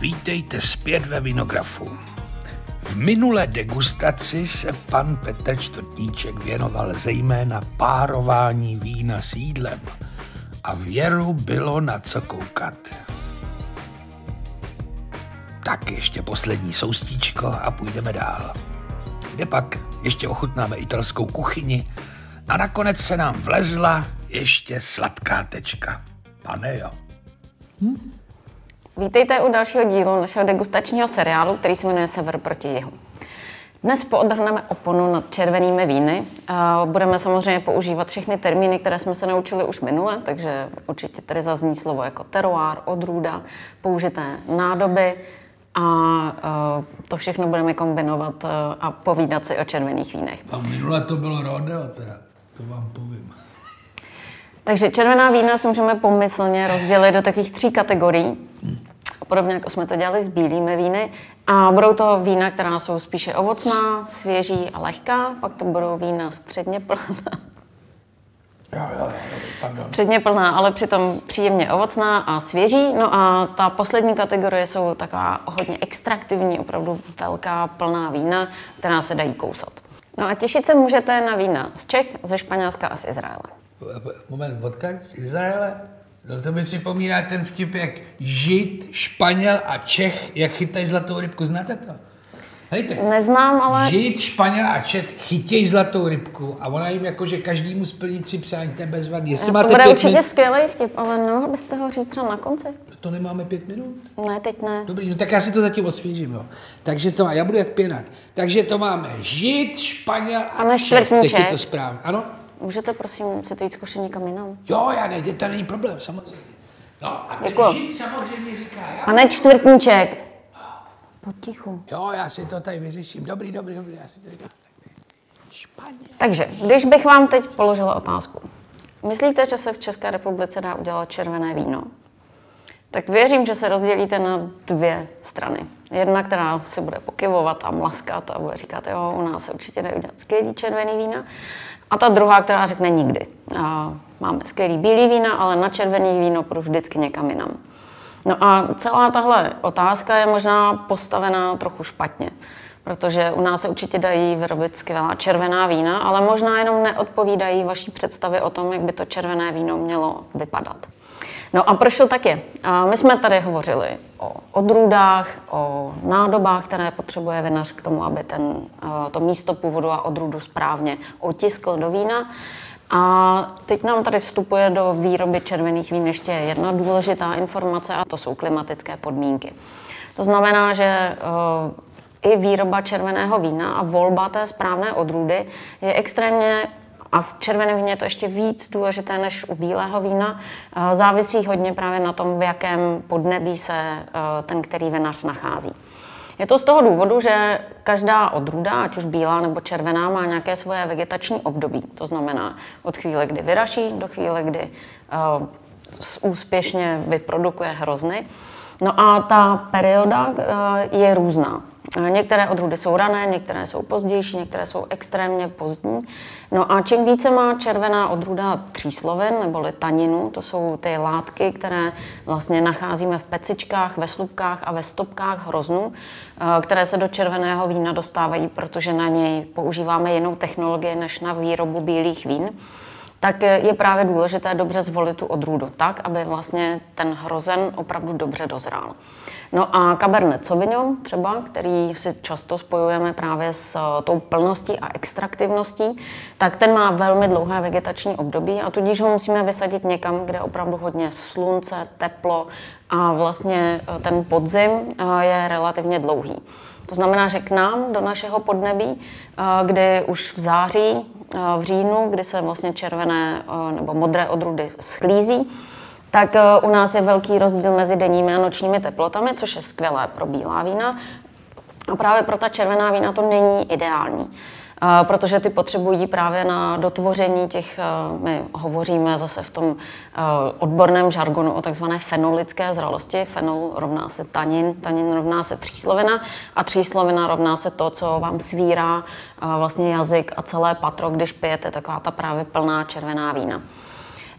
Vítejte zpět ve Vinografu. V minulé degustaci se pan Petr Čtvrtníček věnoval zejména párování vína s jídlem a Věru bylo na co koukat. Tak ještě poslední soustíčko a půjdeme dál. Kde pak ještě ochutnáme italskou kuchyni a nakonec se nám vlezla ještě sladká tečka. Pane jo. Vítejte u dalšího dílu našeho degustačního seriálu, který se jmenuje Sever proti jihu. Dnes poodhrneme oponu nad červenými víny. Budeme samozřejmě používat všechny termíny, které jsme se naučili už minule, takže určitě tady zazní slovo jako terroir, odrůda, použité nádoby a to všechno budeme kombinovat a povídat si o červených vínech. A minule to bylo rodeo teda, to vám povím. Takže červená vína si můžeme pomyslně rozdělit do takových 3 kategorií, podobně jako jsme to dělali s bílými víny. A budou to vína, která jsou spíše ovocná, svěží a lehká, pak to budou vína středně plná. Středně plná, ale přitom příjemně ovocná a svěží. No a ta poslední kategorie jsou taková hodně extraktivní, opravdu velká plná vína, která se dají kousat. No a těšit se můžete na vína z Čech, ze Španělska a z Izraele. Moment, vodka z Izraele? No to mi připomíná ten vtip, jak Žid, Španěl a Čech, jak chytají zlatou rybku. Znáte to? Hejte. Neznám, ale... Žid, Španěl a Čech chytějí zlatou rybku a ona jim jakože každému splní 3 přání, to je bezvadný. Jestli máte to bude 5 určitě minut... skvělý vtip, ale nemohl byste ho říct třeba na konci? To nemáme 5 minut? Ne, teď ne. Dobrý, no tak já si to zatím osvěžím, jo. Takže to má, já budu jak pěnat. Takže to máme Žid, Španěl a Čech. Teď je to správně, ano? Můžete prosím si to jít zkušit někam jinam? Jo, já nejde, to není problém, samozřejmě. No a ten Žid samozřejmě říká... Pane Čtvrtníček, potichu. Jo, já si to tady vyřeším. Dobrý, já si to říkám. Španěl. Takže, když bych vám teď položila otázku. Myslíte, že se v České republice dá udělat červené víno? Tak věřím, že se rozdělíte na 2 strany. Jedna, která si bude pokyvovat a mlaskat a bude říkat, jo, u nás se určitě dají udělat skvělý červený vína. A ta druhá, která řekne nikdy. Máme skvělý bílý vína, ale na červený víno půjdu vždycky někam jinam. No a celá tahle otázka je možná postavená trochu špatně, protože u nás se určitě dají vyrobit skvělá červená vína, ale možná jenom neodpovídají vaší představě o tom, jak by to červené víno mělo vypadat. No a proč to tak je? My jsme tady hovořili o odrůdách, o nádobách, které potřebuje vinař k tomu, aby to místo původu a odrůdu správně otiskl do vína. A teď nám tady vstupuje do výroby červených vín ještě jedna důležitá informace a to jsou klimatické podmínky. To znamená, že i výroba červeného vína a volba té správné odrůdy je extrémně, a v červeném víně je to ještě víc důležité než u bílého vína, závisí hodně právě na tom, v jakém podnebí se ten který vinař nachází. Je to z toho důvodu, že každá odrůda, ať už bílá nebo červená, má nějaké svoje vegetační období. To znamená od chvíle, kdy vyraší, do chvíle, kdy úspěšně vyprodukuje hrozny. No a ta perioda je různá. Některé odrůdy jsou rané, některé jsou pozdější, některé jsou extrémně pozdní. No a čím více má červená odrůda tříslovin neboli taninu, to jsou ty látky, které vlastně nacházíme v pecičkách, ve slupkách a ve stopkách hroznů, které se do červeného vína dostávají, protože na něj používáme jinou technologii než na výrobu bílých vín, tak je právě důležité dobře zvolit tu odrůdu tak, aby vlastně ten hrozen opravdu dobře dozrál. No a Cabernet Sauvignon třeba, který si často spojujeme právě s tou plností a extraktivností, tak ten má velmi dlouhé vegetační období a tudíž ho musíme vysadit někam, kde je opravdu hodně slunce, teplo a vlastně ten podzim je relativně dlouhý. To znamená, že k nám, do našeho podnebí, kdy už v září, v říjnu, kdy se vlastně červené nebo modré odrůdy sklízí, tak u nás je velký rozdíl mezi denními a nočními teplotami, což je skvělé pro bílá vína. A právě pro ta červená vína to není ideální, protože ty potřebují právě na dotvoření těch, my hovoříme zase v tom odborném žargonu o takzvané fenolické zralosti. Fenol rovná se tanin, tanin rovná se tříslovina a tříslovina rovná se to, co vám svírá vlastně jazyk a celé patro, když pijete taková ta právě plná červená vína.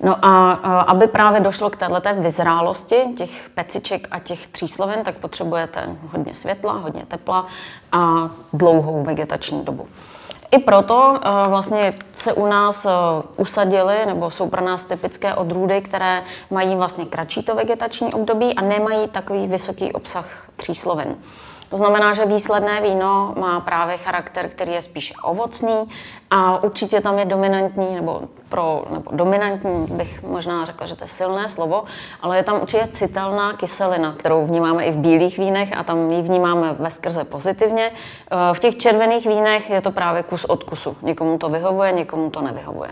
No a aby právě došlo k této vyzrálosti těch peciček a těch tříslovin, tak potřebujete hodně světla, hodně tepla a dlouhou vegetační dobu. I proto vlastně se u nás usadily, nebo jsou pro nás typické odrůdy, které mají vlastně kratší to vegetační období a nemají takový vysoký obsah tříslovin. To znamená, že výsledné víno má právě charakter, který je spíš ovocný a určitě tam je dominantní, nebo dominantní bych možná řekla, že to je silné slovo, ale je tam určitě citelná kyselina, kterou vnímáme i v bílých vínech a tam ji vnímáme veskrze pozitivně. V těch červených vínech je to právě kus od kusu. Někomu to vyhovuje, někomu to nevyhovuje.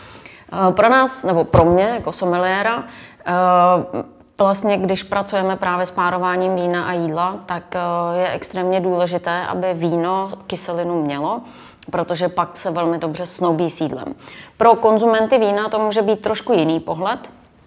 Pro nás, nebo pro mě jako sommeliéra, vlastně, když pracujeme právě s párováním vína a jídla, tak je extrémně důležité, aby víno kyselinu mělo, protože pak se velmi dobře snoubí s jídlem. Pro konzumenty vína to může být trošku jiný pohled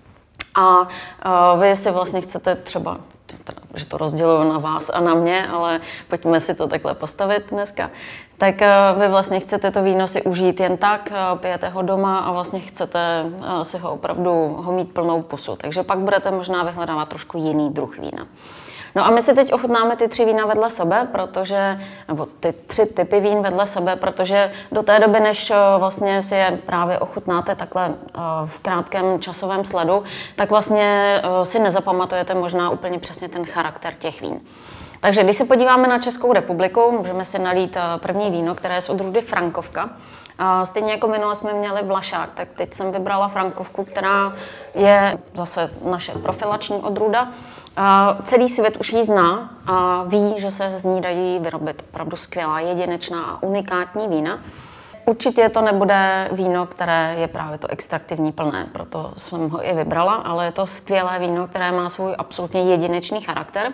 a vy si vlastně chcete třeba, že to rozděluju na vás a na mě, ale pojďme si to takhle postavit dneska, tak vy vlastně chcete to víno si užít jen tak, pijete ho doma a vlastně chcete si ho opravdu mít plnou pusu. Takže pak budete možná vyhledávat trošku jiný druh vína. No a my si teď ochutnáme ty 3 vína vedle sebe, nebo ty 3 typy vín vedle sebe, protože do té doby, než vlastně si je právě ochutnáte takhle v krátkém časovém sledu, tak vlastně si nezapamatujete možná úplně přesně ten charakter těch vín. Takže když se podíváme na Českou republiku, můžeme si nalít první víno, které je z odrůdy Frankovka. Stejně jako minule jsme měli Vlašák, tak teď jsem vybrala Frankovku, která je zase naše profilační odrůda. Celý svět už ji zná a ví, že se z ní dají vyrobit opravdu skvělá, jedinečná a unikátní vína. Určitě to nebude víno, které je právě to extraktivní plné, proto jsem ho i vybrala, ale je to skvělé víno, které má svůj absolutně jedinečný charakter.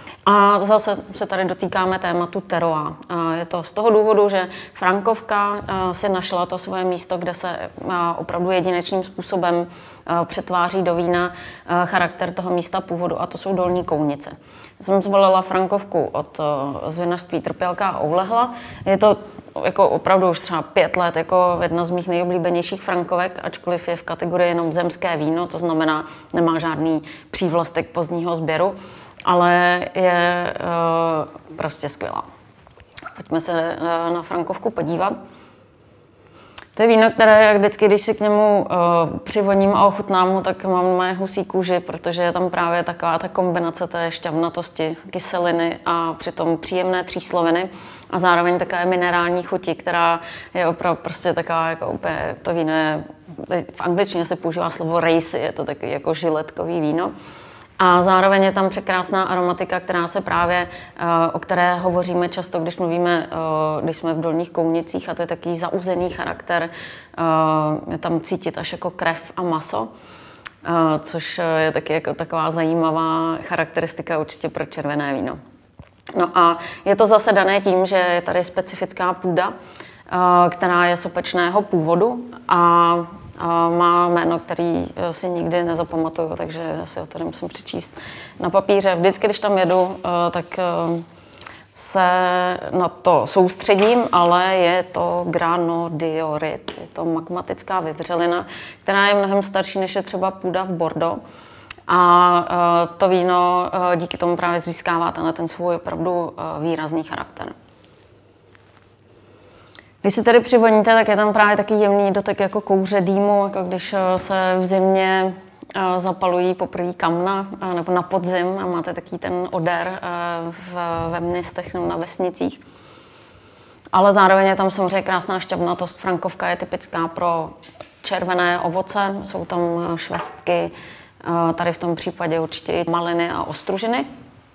A zase se tady dotýkáme tématu terroir. Je to z toho důvodu, že Frankovka si našla to svoje místo, kde se opravdu jedinečným způsobem přetváří do vína charakter toho místa původu, a to jsou Dolní Kounice. Jsem zvolila Frankovku z vinařství Trpělka a Oulehla. Je to jako opravdu už třeba 5 let jako jedna z mých nejoblíbenějších frankovek, ačkoliv je v kategorii jenom zemské víno, to znamená, nemá žádný přívlastek pozdního sběru, ale je prostě skvělá. Pojďme se na Frankovku podívat. To je víno, které jak vždycky, když si k němu přivoním a ochutnám ho, tak mám mé husí kůži, protože je tam právě taková ta kombinace té šťavnatosti, kyseliny a přitom příjemné třísloviny a zároveň takové minerální chuti, která je opravdu prostě taková jako úplně, to víno je, v angličtině se používá slovo racy, je to takový jako žiletkový víno. A zároveň je tam překrásná aromatika, která se právě, o které hovoříme často, když mluvíme, když jsme v Dolních Kounicích, a to je takový zauzený charakter, je tam cítit až jako krev a maso, což je taky jako taková zajímavá charakteristika určitě pro červené víno. No a je to zase dané tím, že je tady specifická půda, která je sopečného původu a má jméno, který si nikdy nezapamatuju, takže si ho tady musím přečíst na papíře. Vždycky, když tam jedu, tak se na to soustředím, ale je to granodiorit. Je to magmatická vyvřelina, která je mnohem starší, než je třeba půda v Bordeaux. A to víno díky tomu právě získává ten svůj opravdu výrazný charakter. Když si tedy přivoníte, tak je tam právě taky jemný dotek jako kouře dýmu, jako když se v zimě zapalují poprvé kamna nebo na podzim a máte taký ten odér ve městech nebo na vesnicích. Ale zároveň je tam samozřejmě krásná šťavnatost. Frankovka je typická pro červené ovoce, jsou tam švestky, tady v tom případě určitě i maliny a ostružiny.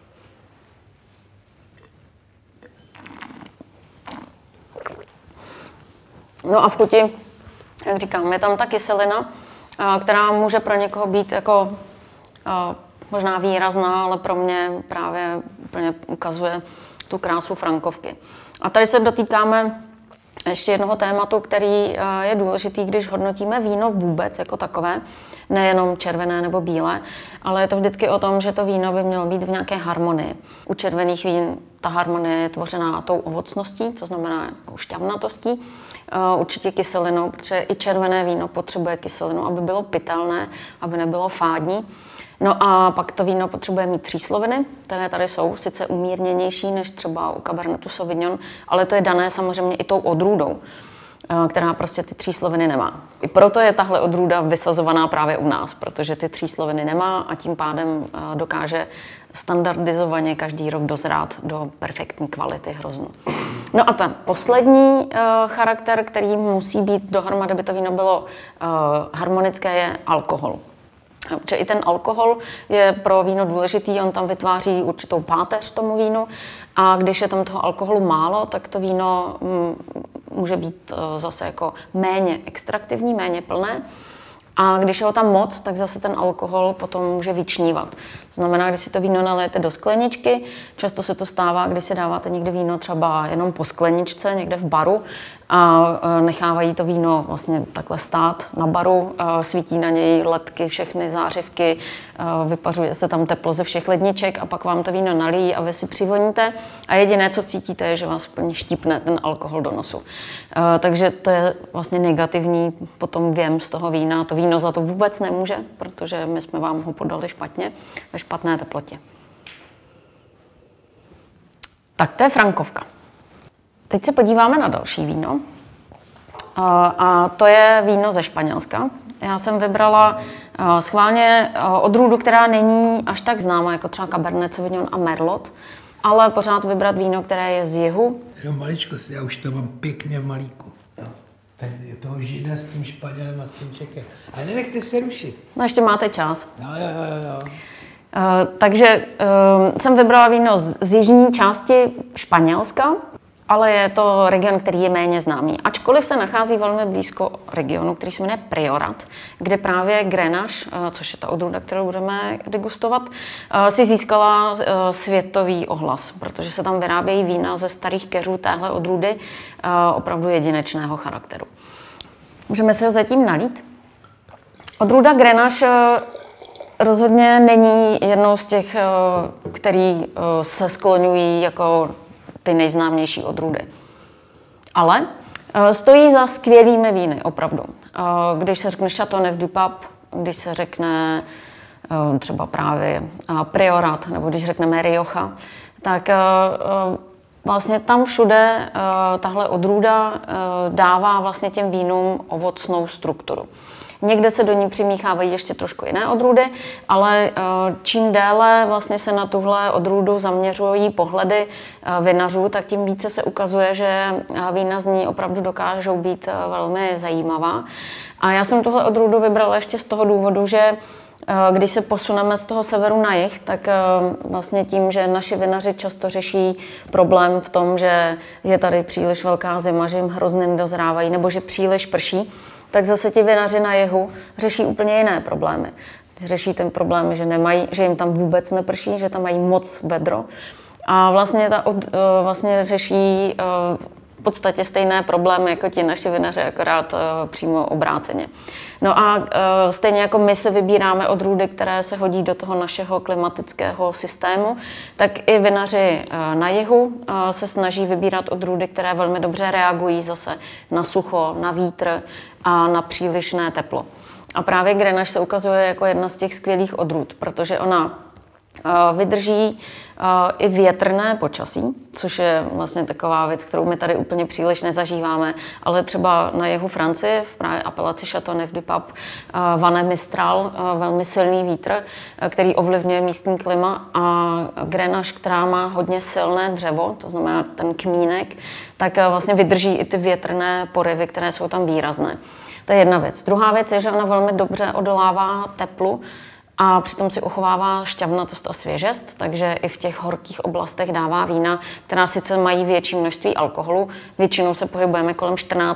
No a v chuti, jak říkám, je tam ta kyselina, která může pro někoho být jako možná výrazná, ale pro mě právě úplně ukazuje tu krásu Frankovky. A tady se dotýkáme ještě jednoho tématu, který je důležitý, když hodnotíme víno vůbec jako takové. nejenom červené nebo bílé, ale je to vždycky o tom, že to víno by mělo být v nějaké harmonii. U červených vín ta harmonie je tvořená tou ovocností, to znamená jako šťavnatostí, určitě kyselinou, protože i červené víno potřebuje kyselinu, aby bylo pitelné, aby nebylo fádní. No a pak to víno potřebuje mít třísloviny, které tady jsou sice umírněnější než třeba u Cabernetu Sauvignon, ale to je dané samozřejmě i tou odrůdou, která prostě ty třísloviny nemá. I proto je tahle odrůda vysazovaná právě u nás, protože ty třísloviny nemá a tím pádem dokáže standardizovaně každý rok dozrát do perfektní kvality hroznu. No a ten poslední charakter, který musí být dohromady, aby to víno bylo harmonické, je alkohol. Protože i ten alkohol je pro víno důležitý, on tam vytváří určitou páteř tomu vínu a když je tam toho alkoholu málo, tak to víno může být zase jako méně extraktivní, méně plné. A když je ho tam moc, tak zase ten alkohol potom může vyčnívat. To znamená, když si to víno nalijete do skleničky, často se to stává, když si dáváte někde víno třeba jenom po skleničce, někde v baru a nechávají to víno vlastně takhle stát na baru, svítí na něj ledky, všechny zářivky, vypařuje se tam teplo ze všech ledniček a pak vám to víno nalijí a vy si přivoníte a jediné, co cítíte, je, že vás úplně štípne ten alkohol do nosu. Takže to je vlastně negativní potom věm z toho vína. To víno za to vůbec nemůže, protože my jsme vám ho podali špatně, ve špatné teplotě. Tak to je frankovka. Teď se podíváme na další víno. A to je víno ze Španělska. Já jsem vybrala schválně odrůdu, která není až tak známá, jako třeba Cabernet Sauvignon a Merlot, ale pořád vybrat víno, které je z jihu. Jenom maličkost, já už to mám pěkně v malíku. No. Ten je toho Žida s tím Španělem a s tím Čekem. Ale nenechte se rušit. No ještě máte čas. Jo. Takže jsem vybrala víno z jižní části Španělska, ale je to region, který je méně známý. Ačkoliv se nachází velmi blízko regionu, který se jmenuje Priorat, kde právě Grenache, což je ta odrůda, kterou budeme degustovat, si získala světový ohlas, protože se tam vyrábějí vína ze starých keřů téhle odrůdy opravdu jedinečného charakteru. Můžeme si ho zatím nalít. Odrůda Grenache rozhodně není jednou z těch, který se skloňují jako ty nejznámější odrůdy. Ale stojí za skvělými víny, opravdu. Když se řekne Châteauneuf du Pape, když se řekne třeba právě Priorat, nebo když řekneme Rioja, tak vlastně tam všude tahle odrůda dává vlastně těm vínům ovocnou strukturu. Někde se do ní přimíchávají ještě trošku jiné odrůdy, ale čím déle vlastně se na tuhle odrůdu zaměřují pohledy vinařů, tak tím více se ukazuje, že vína z ní opravdu dokážou být velmi zajímavá. A já jsem tuhle odrůdu vybrala ještě z toho důvodu, že když se posuneme z toho severu na jih, tak vlastně tím, že naši vinaři často řeší problém v tom, že je tady příliš velká zima, že jim hrozně nedozrávají, nebo že příliš prší, tak zase ti vinaři na jihu řeší úplně jiné problémy. Řeší ten problém, že jim tam vůbec neprší, že tam mají moc vedro. A vlastně řeší v podstatě stejné problémy jako ti naši vinaři, akorát přímo obráceně. No a stejně jako my se vybíráme odrůdy, které se hodí do toho našeho klimatického systému, tak i vinaři na jihu se snaží vybírat odrůdy, které velmi dobře reagují zase na sucho, na vítr a na přílišné teplo. A právě Grenache se ukazuje jako jedna z těch skvělých odrůd, protože ona vydrží i větrné počasí, což je vlastně taková věc, kterou my tady úplně příliš nezažíváme, ale třeba na jihu Francie, v právě apelaci Châteauneuf du Pape, vane Mistral, velmi silný vítr, který ovlivňuje místní klima, a Grenache, která má hodně silné dřevo, to znamená ten kmínek, tak vlastně vydrží i ty větrné porivy, které jsou tam výrazné. To je jedna věc. Druhá věc je, že ona velmi dobře odolává teplu a přitom si uchovává šťavnatost a svěžest, takže i v těch horkých oblastech dává vína, která sice mají větší množství alkoholu. Většinou se pohybujeme kolem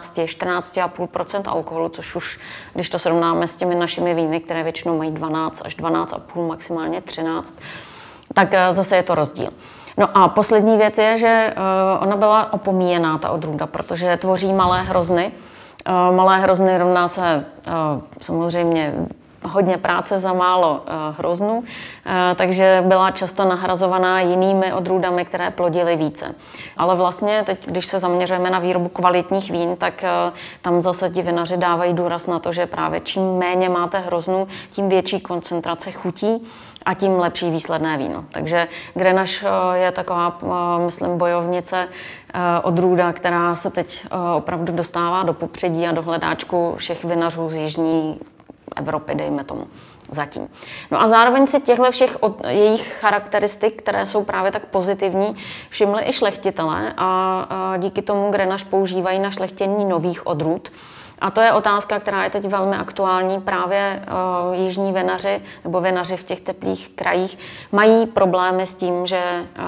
14,5% alkoholu, což už, když to srovnáme s těmi našimi víny, které většinou mají 12 až 12,5, maximálně 13, tak zase je to rozdíl. No a poslední věc je, že ona byla opomíjená, ta odrůda, protože tvoří malé hrozny. Malé hrozny rovná se samozřejmě hodně práce za málo hroznů, takže byla často nahrazovaná jinými odrůdami, které plodily více. Ale vlastně teď, když se zaměřujeme na výrobu kvalitních vín, tak tam zase ti vinaři dávají důraz na to, že právě čím méně máte hroznů, tím větší koncentrace chutí a tím lepší výsledné víno. Takže Grenache je taková, myslím, bojovnice, odrůda, která se teď opravdu dostává do popředí a do hledáčku všech vinařů z jižní Evropy, dejme tomu, zatím. No a zároveň si těchto všech jejich charakteristik, které jsou právě tak pozitivní, všimli i šlechtitelé a díky tomu Grenache používají na šlechtění nových odrůd. A to je otázka, která je teď velmi aktuální. Právě jižní vinaři nebo vinaři v těch teplých krajích mají problémy s tím, že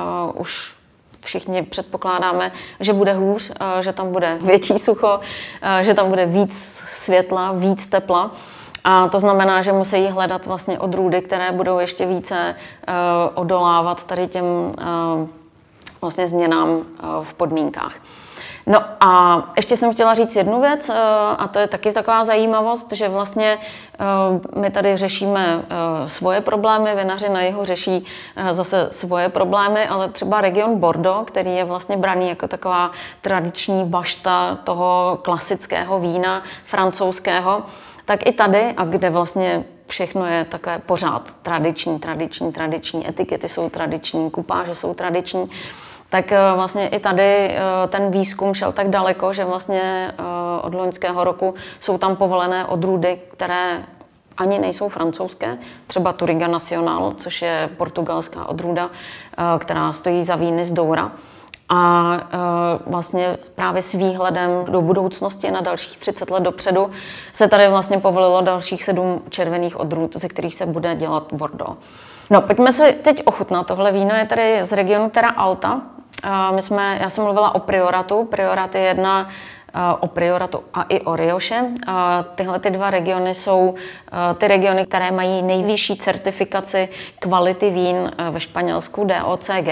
už všichni předpokládáme, že bude hůř, že tam bude větší sucho, že tam bude víc světla, víc tepla. A to znamená, že musí hledat vlastně odrůdy, které budou ještě více odolávat tady těm vlastně změnám v podmínkách. No a ještě jsem chtěla říct jednu věc, a to je taky taková zajímavost, že vlastně my tady řešíme svoje problémy, vinaři na jihu řeší zase svoje problémy, ale třeba region Bordeaux, který je vlastně braný jako taková tradiční bašta toho klasického vína francouzského, tak i tady, a kde vlastně všechno je takové pořád tradiční, etikety jsou tradiční, kupáže jsou tradiční, tak vlastně i tady ten výzkum šel tak daleko, že vlastně od loňského roku jsou tam povolené odrůdy, které ani nejsou francouzské, třeba Touriga Nacional, což je portugalská odrůda, která stojí za víny z Doura. A vlastně právě s výhledem do budoucnosti na dalších 30 let dopředu se tady vlastně povolilo dalších 7 červených odrůd, ze kterých se bude dělat Bordeaux. No, pojďme se teď ochutnat. Tohle víno je tady z regionu Terra Alta. Já jsem mluvila o Prioratu. Priorat je jedna o Prioratu a i o Rioše. Tyhle ty dva regiony jsou ty regiony, které mají nejvyšší certifikaci kvality vín ve Španělsku, DOCG.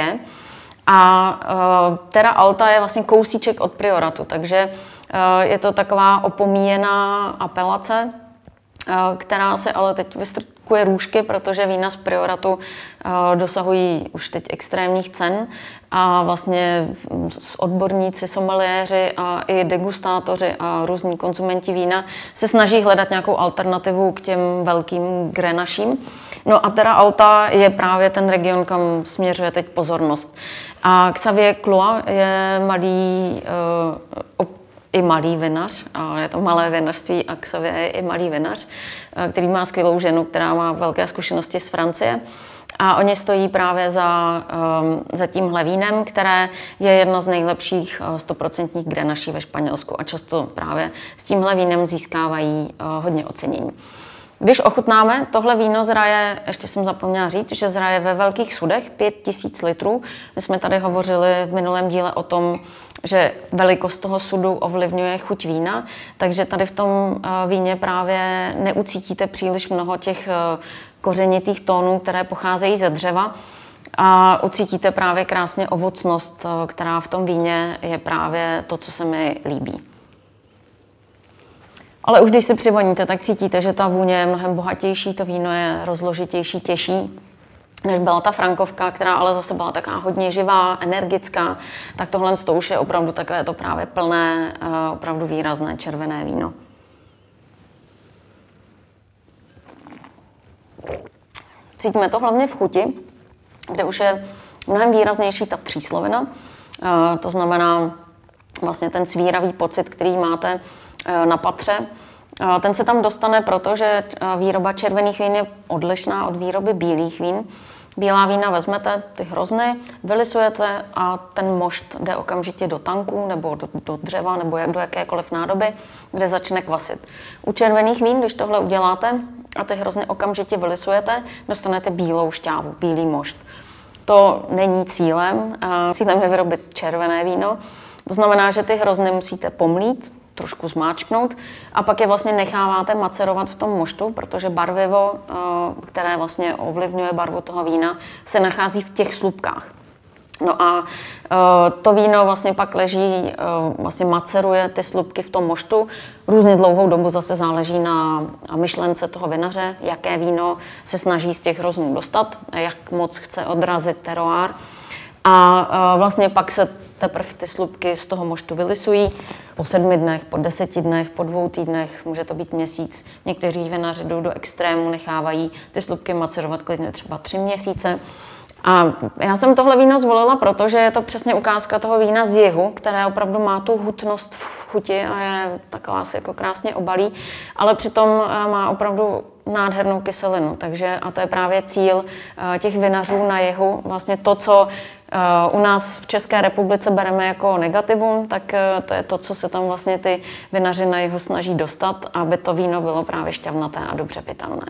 A Terra Alta je vlastně kousíček od Prioratu, takže je to taková opomíjená apelace, která se ale teď vystrkuje růžky, protože vína z Prioratu dosahují už teď extrémních cen a vlastně odborníci, someliéři a i degustátoři a různí konzumenti vína se snaží hledat nějakou alternativu k těm velkým Grenaším. No a Terra Alta je právě ten region, kam směřuje teď pozornost. A Xavier Cloix je i malý vinař, je to malé vinařství a Xavier je i malý vinař, který má skvělou ženu, která má velké zkušenosti z Francie. A oni stojí právě za tímhle vínem, které je jedno z nejlepších 100% grenaší ve Španělsku a často právě s tímhle vínem získávají hodně ocenění. Když ochutnáme, tohle víno zraje, ještě jsem zapomněla říct, že zraje ve velkých sudech, 5000 litrů. My jsme tady hovořili v minulém díle o tom, že velikost toho sudu ovlivňuje chuť vína, takže tady v tom víně právě neucítíte příliš mnoho těch kořenitých tónů, které pocházejí ze dřeva a ucítíte právě krásně ovocnost, která v tom víně je právě to, co se mi líbí. Ale už když si přivoníte, tak cítíte, že ta vůně je mnohem bohatější, to víno je rozložitější, těžší, než byla ta frankovka, která ale zase byla taková hodně živá, energická. Tak tohle už je opravdu takové to právě plné, opravdu výrazné červené víno. Cítíme to hlavně v chuti, kde už je mnohem výraznější ta příslovina. To znamená vlastně ten svíravý pocit, který máte na patře. Ten se tam dostane, protože výroba červených vín je odlišná od výroby bílých vín. Bílá vína vezmete, ty hrozny, vylisujete a ten mošt jde okamžitě do tanku nebo do dřeva nebo do jakékoliv nádoby, kde začne kvasit. U červených vín, když tohle uděláte a ty hrozny okamžitě vylisujete, dostanete bílou šťávu, bílý mošt. To není cílem. Cílem je vyrobit červené víno. To znamená, že ty hrozny musíte pomlít, trošku zmáčknout a pak je vlastně necháváte macerovat v tom moštu, protože barvivo, které vlastně ovlivňuje barvu toho vína, se nachází v těch slupkách. No a to víno vlastně pak leží, vlastně maceruje ty slupky v tom moštu různě dlouhou dobu, zase záleží na myšlence toho vinaře, jaké víno se snaží z těch hroznů dostat, jak moc chce odrazit teroár. A vlastně pak se teprve ty slupky z toho moštu vylisují po 7 dnech, po 10 dnech, po 2 týdnech, může to být měsíc. Někteří vinaři jdou do extrému, nechávají ty slupky macerovat klidně třeba 3 měsíce. A já jsem tohle víno zvolila, protože je to přesně ukázka toho vína z jihu, které opravdu má tu hutnost v chuti a je taková se jako krásně obalí, ale přitom má opravdu nádhernou kyselinu. Takže, a to je právě cíl těch vinařů na jihu. Vlastně to, co u nás v České republice bereme jako negativum, tak to je to, co se tam vlastně ty vinaři na jihu snaží dostat, aby to víno bylo právě šťavnaté a dobře pitelné.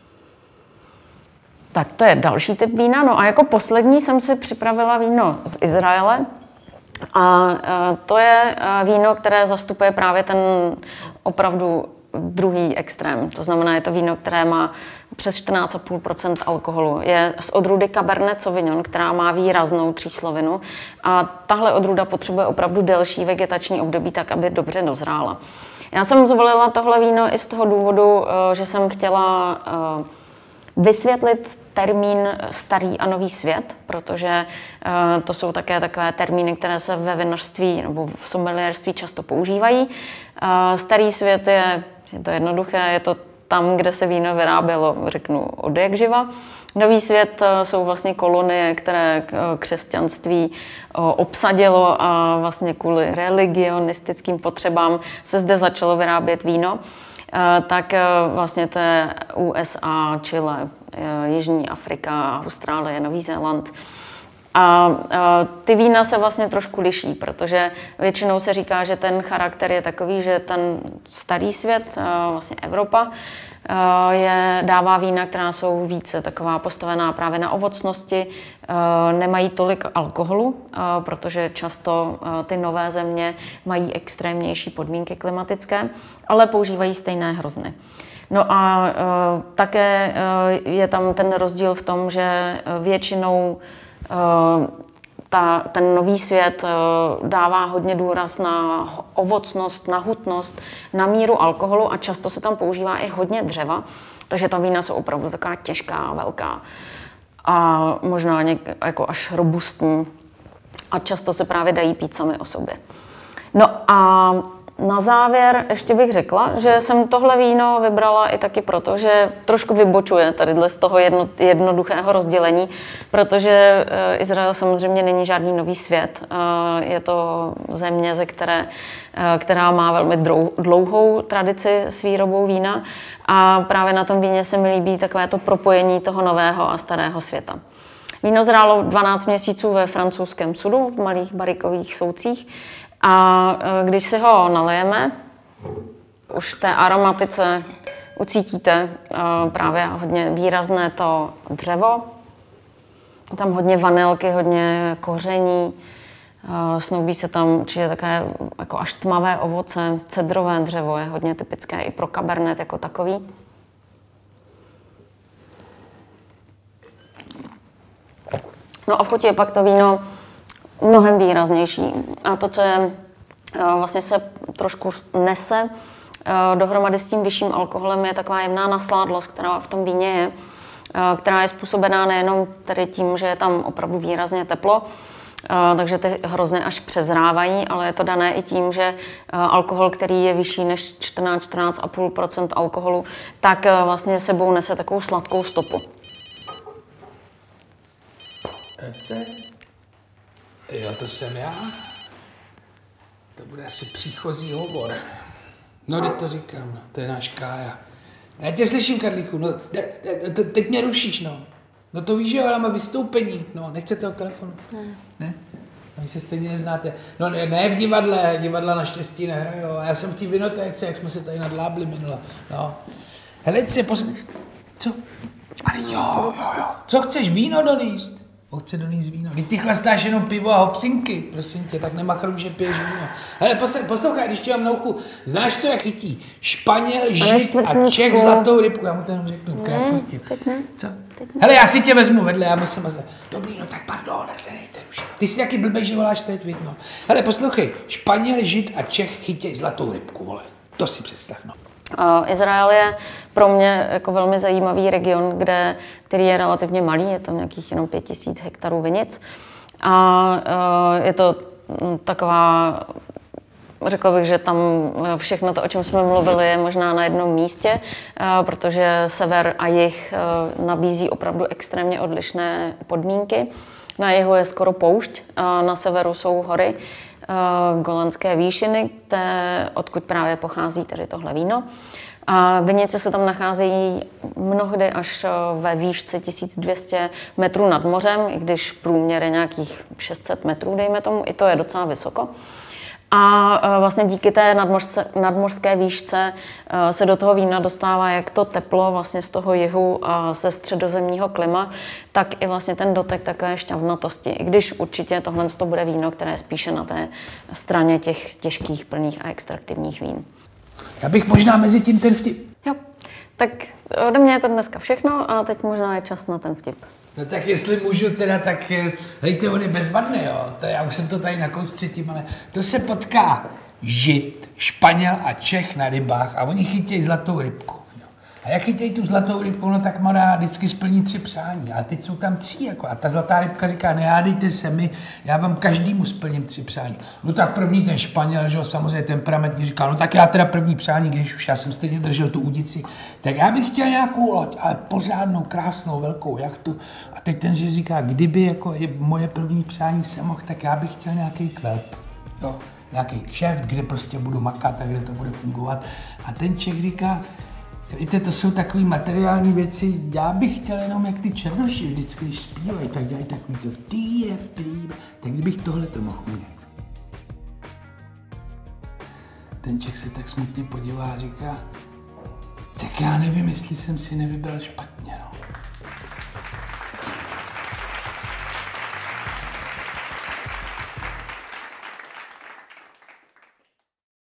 Tak to je další typ vína. No a jako poslední jsem si připravila víno z Izraele. A to je víno, které zastupuje právě ten opravdu druhý extrém. To znamená, je to víno, které má přes 14,5% alkoholu. Je z odrůdy Cabernet Sauvignon, která má výraznou tříslovinu. A tahle odrůda potřebuje opravdu delší vegetační období, tak aby dobře dozrála. Já jsem zvolila tohle víno i z toho důvodu, že jsem chtěla vysvětlit termín starý a nový svět, protože to jsou také takové termíny, které se ve vinařství nebo v sommelierství často používají. Starý svět je to jednoduché, je to tam, kde se víno vyrábělo, řeknu, od jak živa. Nový svět jsou vlastně kolonie, které křesťanství obsadilo a vlastně kvůli religionistickým potřebám se zde začalo vyrábět víno. Tak vlastně to je USA, Chile, Jižní Afrika, Austrálie, Nový Zéland. A ty vína se vlastně trošku liší, protože většinou se říká, že ten charakter je takový, že ten starý svět, vlastně Evropa, dává vína, která jsou více taková postavená právě na ovocnosti, nemají tolik alkoholu, protože často ty nové země mají extrémnější podmínky klimatické, ale používají stejné hrozny. No a také je tam ten rozdíl v tom, že většinou ten nový svět dává hodně důraz na ovocnost, na hutnost, na míru alkoholu a často se tam používá i hodně dřeva, takže ta vína jsou opravdu taková těžká, velká a možná jako až robustní a často se právě dají pít sami o sobě. No a na závěr ještě bych řekla, že jsem tohle víno vybrala i taky proto, že trošku vybočuje tady z toho jednoduchého rozdělení, protože Izrael samozřejmě není žádný nový svět. Je to země, která má velmi dlouhou tradici s výrobou vína a právě na tom víně se mi líbí takové to propojení toho nového a starého světa. Víno zrálo 12 měsíců ve francouzském sudu, v malých barikových soucích. A když si ho nalijeme, už v té aromatice ucítíte právě hodně výrazné to dřevo. Je tam hodně vanilky, hodně koření, snoubí se tam určitě také jako až tmavé ovoce, cedrové dřevo je hodně typické i pro Cabernet jako takový. No a v chuti je pak to víno mnohem výraznější. A to, co je vlastně se trošku nese dohromady s tím vyšším alkoholem, je taková jemná nasládlost, která v tom víně je, která je způsobená nejenom tedy tím, že je tam opravdu výrazně teplo, takže ty hrozny až přezrávají, ale je to dané i tím, že alkohol, který je vyšší než 14,5% alkoholu, tak vlastně sebou nese takovou sladkou stopu. Jo, to jsem já. To bude asi příchozí hovor. No, teď to říkám, to je náš Kája. Já tě slyším, Karlíku, no, teď mě rušíš, no. No to víš, že já mám vystoupení. No, nechcete ho k telefonu? Ne? A vy se stejně neznáte. No ne v divadle, divadla naštěstí nehrajou. Já jsem v té vinotéce, jak jsme se tady nadlábli minule. No. Hele, Co? Ale jo. Co chceš, víno donést? chce donést víno. Když ty chlastáš jenom pivo a hopsinky, prosím tě, tak nemachruj, že piješ víno. Hele, poslouchaj, když tě mám na uchu, znáš to, jak chytí Španěl, Žid a Čech zlatou rybku? Já mu to jenom řeknu v krátkosti. Teď ne. Co? Hele, já si tě vezmu vedle, já musím mazat. Dobrý, no tak pardon, tak se nejte už. Ty jsi taky blbej, že voláš teď, vidno. Hele, poslouchej, Španěl, Žid a Čech chytěj zlatou rybku, vole. To si představ, no. Izrael je pro mě jako velmi zajímavý region, který je relativně malý, je tam nějakých jenom 5000 hektarů vinic. A je to taková, řekla bych, že tam všechno to, o čem jsme mluvili, je možná na jednom místě, protože sever a jih nabízí opravdu extrémně odlišné podmínky. Na jihu je skoro poušť, na severu jsou hory, Golanské výšiny, odkud právě pochází tady tohle víno. A vinice se tam nacházejí mnohdy až ve výšce 1200 metrů nad mořem, i když průměr je nějakých 600 metrů, dejme tomu, i to je docela vysoko. A vlastně díky té nadmořské výšce se do toho vína dostává jak to teplo vlastně z toho jihu ze středozemního klima, tak i vlastně ten dotek takové šťavnatosti. I když určitě tohle bude víno, které je spíše na té straně těch těžkých, plných a extraktivních vín. Já bych možná mezi tím ten vtip. Jo, tak ode mě je to dneska všechno a teď možná je čas na ten vtip. No tak jestli můžu teda, tak hejte, on je bezvadný, jo. Já už jsem to tady nakous předtím, ale to se potká Žid, Španěl a Čech na rybách a oni chytějí zlatou rybku. Jo. A jak chytějí tu zlatou rybku, no tak má vždycky splní 3 přání. A teď jsou tam 3, jako. A ta zlatá rybka říká, nehádejte se mi, já vám každému splním 3 přání. No tak první ten Španěl, že jo, samozřejmě temperamentně říká, no tak já teda první přání, když už já jsem stejně držel tu udici, tak já bych chtěl nějakou loď, ale pořádnou, krásnou, velkou jachtu. A teď ten si říká, kdyby jako je moje první přání se mohl, tak já bych chtěl nějaký kvelp, jo, nějaký kšeft, kde prostě budu makat a kde to bude fungovat. A ten Čech říká, víte, to jsou takové materiální věci, já bych chtěl jenom, jak ty černoši vždycky, když zpívají, tak dělají takový to týre, prýbe, tak kdybych tohle to mohl umět. Ten Čech se tak smutně podívá a říká, tak já nevím, jestli jsem si nevybral špatně.